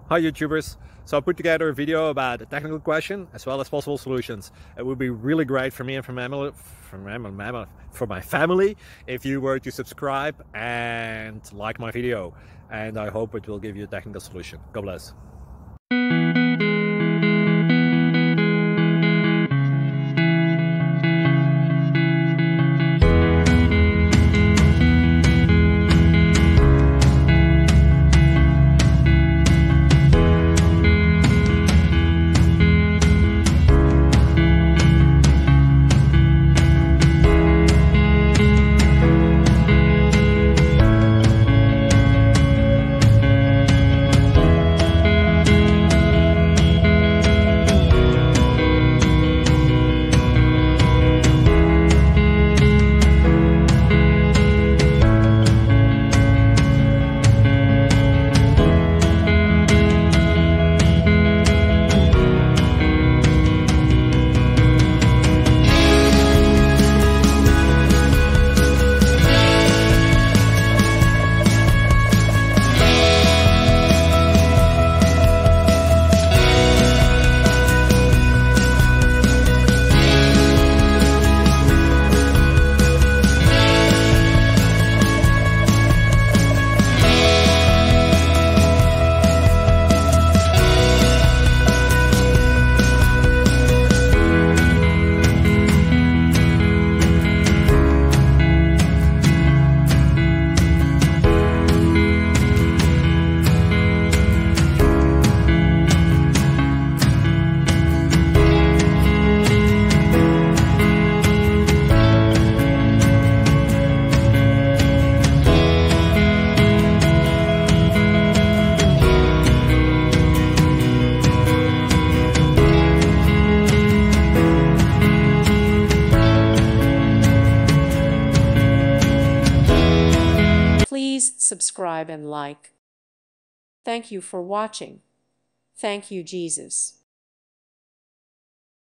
Hi YouTubers! So I put together a video about a technical question as well as possible solutions. It would be really great for me and for my family if you were to subscribe and like my video, and I hope it will give you a technical solution. God bless. Please subscribe and like. Thank you for watching. Thank you, Jesus.